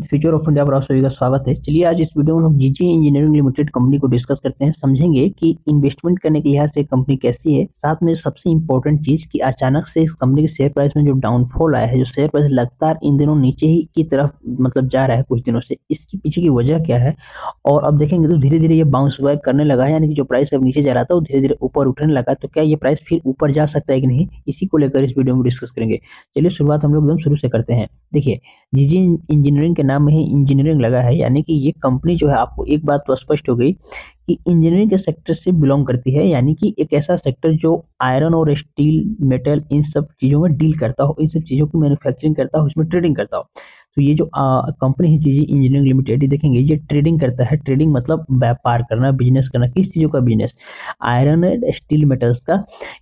Future of India पर आप सभी का स्वागत है। चलिए आज इस वीडियो में हम जीजी इंजीनियरिंग लिमिटेड कंपनी को डिस्कस करते हैं, समझेंगे कि इन्वेस्टमेंट करने के लिहाज से कंपनी कैसी है। साथ में सबसे इंपॉर्टेंट चीज कि अचानक से इस कंपनी के शेयर प्राइस में जो डाउनफॉल आया है, जो शेयर प्राइस लगातार इन दिनों नीचे ही की तरफ मतलब जा रहा है कुछ दिनों से, इसके पीछे की वजह क्या है। और अब देखेंगे तो धीरे धीरे ये बाउंस बैक करने लगा है, यानी कि जो प्राइस अब नीचे जा रहा था वो धीरे धीरे ऊपर उठने लगा। तो क्या ये प्राइस फिर ऊपर जा सकता है कि नहीं, इसी को लेकर इस वीडियो में डिस्कस करेंगे। चलिए शुरुआत हम लोग एकदम शुरू से करते हैं। देखिए, जीजी इंजीनियरिंग के नाम में ही इंजीनियरिंग लगा है, यानी कि ये कंपनी जो है, आपको एक बात तो स्पष्ट हो गई कि इंजीनियरिंग के सेक्टर से बिलोंग करती है, यानी कि एक ऐसा सेक्टर जो आयरन और स्टील मेटल इन सब चीज़ों में डील करता हो, इन सब चीज़ों की मैन्युफैक्चरिंग करता हो, उसमें ट्रेडिंग करता हो। तो ये जो कंपनी है जीजी इंजीनियरिंग लिमिटेड, ये देखेंगे ये ट्रेडिंग करता है। ट्रेडिंग मतलब व्यापार करना, बिजनेस करना। किस चीज़ों का business? Iron and steel metals का।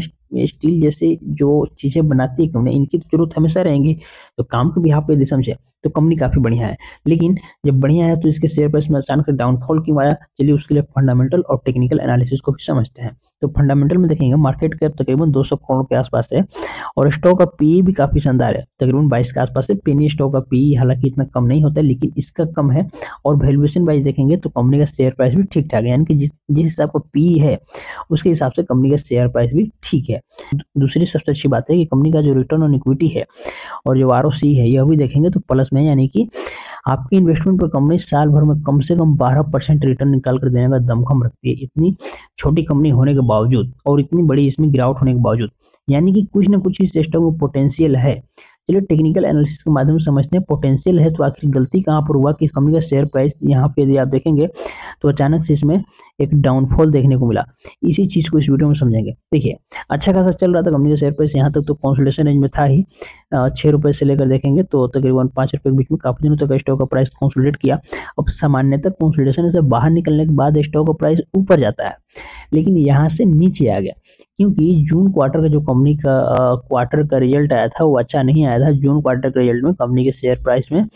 स्टील जैसे जो चीजें बनाती है कंपनी, इनकी तो जरूरत हमेशा रहेंगी, तो काम को भी यहाँ पे समझे तो कंपनी काफी बढ़िया है। लेकिन जब बढ़िया है तो इसके शेयर प्राइस में अचानक डाउनफॉल क्यों आया? चलिए उसके लिए फंडामेंटल और टेक्निकल एनालिसिस को भी समझते हैं। तो फंडामेंटल में देखेंगे मार्केट कैप तकरीबन 200 करोड़ के आसपास है, और स्टॉक का पी भी काफी शानदार है, तकरीबन 22 के आसपास है। पेनी स्टॉक का पी हालांकि इतना कम नहीं होता है, लेकिन इसका कम है। और वैल्यूएशन वाइज देखेंगे तो कंपनी का शेयर प्राइस भी ठीक ठाक है, यानी कि जिस हिसाब का पी है उसके हिसाब से कंपनी का शेयर प्राइस भी ठीक है। दूसरी सबसे अच्छी बात है कि कंपनी का जो रिटर्न ऑन इक्विटी है और जो आरओसी है, यह भी देखेंगे तो प्लस में है, यानी कि आपकी इन्वेस्टमेंट पर कंपनी साल भर में कम से कम 12% रिटर्न निकाल कर देने का दमखम रखती है, इतनी छोटी कंपनी होने के बावजूद और इतनी बड़ी इसमें गिरावट होने के बावजूद। यानी कि कुछ ना कुछ इस स्टॉक में पोटेंशियल है। चलिए टेक्निकल एनालिसिस के माध्यम से समझते हैं पोटेंशियल है तो आखिर गलती कहाँ पर हुआ कि कंपनी का शेयर प्राइस यहाँ पे यदि आप देखेंगे तो अचानक से इसमें एक डाउनफॉल देखने को मिला। इसी चीज को इस वीडियो में समझेंगे। देखिए, अच्छा खासा चल रहा था कंपनी का शेयर प्राइस, यहाँ तक तो कंसोलिडेशन रेंज में था ही। 6 रुपए से लेकर देखेंगे तो तकरीबन 5 रुपए के बीच में काफी दिनों तक स्टॉक का प्राइस कंसोलिडेट किया। अब सामान्यतः कंसोलिडेशन से बाहर निकलने के बाद स्टॉक का प्राइस ऊपर जाता है, लेकिन यहाँ से नीचे आ गया क्योंकि जून क्वार्टर का जो कंपनी का क्वार्टर का रिजल्ट आया था वो अच्छा नहीं आया था। जून क्वार्टर के रिजल्ट में कंपनी के शेयर प्राइस में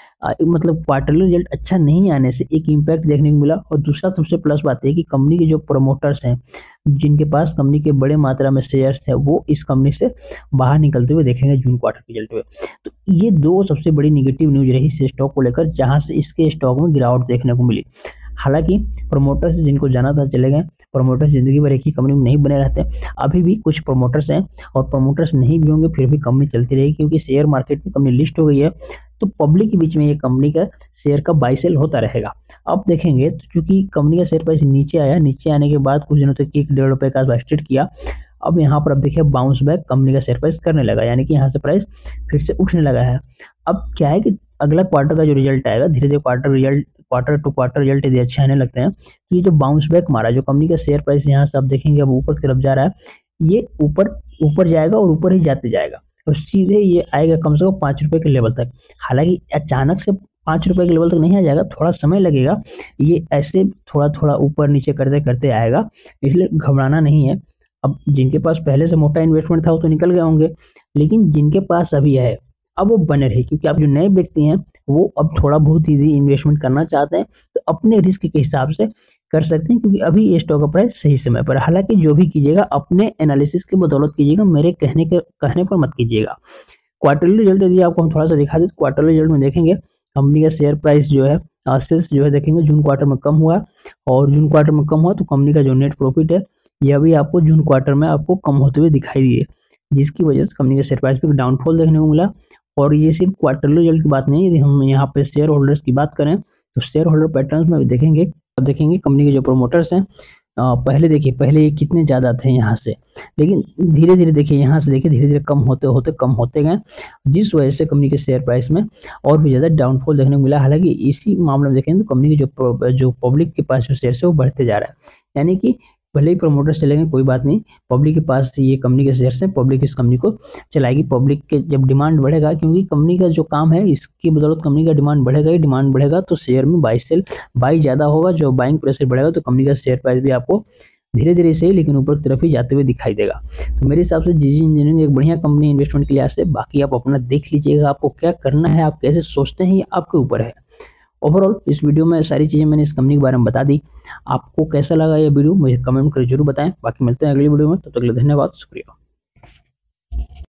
मतलब क्वार्टरली रिजल्ट अच्छा नहीं आने से एक इम्पैक्ट देखने को मिला। और दूसरा सबसे प्लस बात है कि कंपनी के जो प्रमोटर्स हैं, जिनके पास कंपनी के बड़े मात्रा में शेयर्स थे, वो इस कंपनी से बाहर निकलते हुए देखेंगे जून क्वार्टर के रिजल्ट में। तो ये दो सबसे बड़ी नेगेटिव न्यूज रही इस स्टॉक को लेकर, जहां से इसके स्टॉक में गिरावट देखने को मिली। हालांकि प्रमोटर्स जिनको जाना था चले गए। प्रमोटर्स जिंदगी भर एक ही कंपनी में नहीं बने रहते। अभी भी कुछ प्रमोटर्स हैं, और प्रमोटर्स नहीं भी होंगे फिर भी कंपनी चलती रहेगी, क्योंकि शेयर मार्केट में कंपनी लिस्ट हो गई है, तो पब्लिक के बीच में ये कंपनी का शेयर का बाई सेल होता रहेगा। अब देखेंगे तो चूंकि कंपनी का शेयर प्राइस नीचे आया, नीचे आने के बाद कुछ दिनों तक 1-1.5 रुपए का ट्रेड किया। अब यहाँ पर अब देखिए बाउंस बैक कंपनी का शेयर प्राइस करने लगा, यानी कि यहाँ से प्राइस फिर से उठने लगा है। अब क्या है कि अगला क्वार्टर का जो रिजल्ट आएगा, धीरे धीरे क्वार्टर टू क्वार्टर रिजल्ट यदि अच्छे आने लगते हैं, तो ये जो बाउंस बैक मारा, जो कंपनी का शेयर प्राइस यहाँ से आप देखेंगे अब ऊपर की तरफ जा रहा है, ये ऊपर ऊपर जाएगा और ऊपर ही जाते जाएगा, और सीधे ये आएगा कम से कम 5 रुपए के लेवल तक। हालांकि अचानक से 5 रुपए के लेवल तक नहीं आ जाएगा, थोड़ा समय लगेगा। ये ऐसे थोड़ा थोड़ा ऊपर नीचे करते करते आएगा, इसलिए घबराना नहीं है। अब जिनके पास पहले से मोटा इन्वेस्टमेंट था वो तो निकल गए होंगे, लेकिन जिनके पास अभी है अब वो बने रहे, क्योंकि आप जो नए व्यक्ति हैं वो अब थोड़ा बहुत ही इन्वेस्टमेंट करना चाहते हैं तो अपने रिस्क के हिसाब से कर सकते हैं, क्योंकि अभी ये स्टॉक का प्राइस सही समय पर। हालांकि जो भी कीजिएगा अपने एनालिसिस की बदौलत कीजिएगा, मेरे कहने पर मत कीजिएगा। क्वार्टरली रिजल्ट यदि आपको हम थोड़ा सा दिखा दें तो क्वार्टरली रिजल्ट में देखेंगे कंपनी का शेयर प्राइस जो है, सेल्स जो है देखेंगे जून क्वार्टर में कम हुआ, और जून क्वार्टर में कम हुआ तो कंपनी का जो नेट प्रॉफिट है यह भी आपको जून क्वार्टर में आपको कम होते हुए दिखाई दिए, जिसकी वजह से कंपनी के शेयर प्राइस पे डाउनफॉल देखने को मिला। और ये सिर्फ क्वार्टरली रिजल्ट की बात नहीं है, यदि हम यहाँ पे शेयर होल्डर्स की बात करें तो शेयर होल्डर पैटर्न्स में भी देखेंगे। अब देखेंगे कंपनी के जो प्रमोटर्स हैं, पहले देखिए पहले ये कितने ज़्यादा थे यहाँ से, लेकिन धीरे धीरे देखिए यहाँ से देखिए धीरे धीरे कम होते कम होते गए, जिस वजह से कंपनी के शेयर प्राइस में और भी ज़्यादा डाउनफॉल देखने को मिला। हालांकि इसी मामले में देखें तो कंपनी के जो पब्लिक के पास जो शेयर है वो बढ़ते जा रहा है, यानी कि भले ही प्रमोटर्स चलेंगे कोई बात नहीं, पब्लिक के पास ये कंपनी के शेयर्स हैं, पब्लिक इस कंपनी को चलाएगी। पब्लिक के जब डिमांड बढ़ेगा, क्योंकि कंपनी का जो काम है इसकी बदौलत कंपनी का डिमांड बढ़ेगा ही, डिमांड बढ़ेगा तो शेयर में बाई ज़्यादा होगा, जो बाइंग प्रेशर बढ़ेगा तो कंपनी का शेयर प्राइस भी आपको धीरे धीरे से ही लेकिन ऊपर की तरफ ही जाते हुए दिखाई देगा। तो मेरे हिसाब से जीजी इंजीनियरिंग एक बढ़िया कंपनी इन्वेस्टमेंट के लिहाज से। बाकी आप अपना देख लीजिएगा, आपको क्या करना है, आप कैसे सोचते हैं, ये आपके ऊपर है। ओवरऑल इस वीडियो में सारी चीज़ें मैंने इस कंपनी के बारे में बता दी। आपको कैसा लगा ये वीडियो मुझे कमेंट कर जरूर बताएं। बाकी मिलते हैं अगली वीडियो में, तब तक के लिए धन्यवाद, शुक्रिया।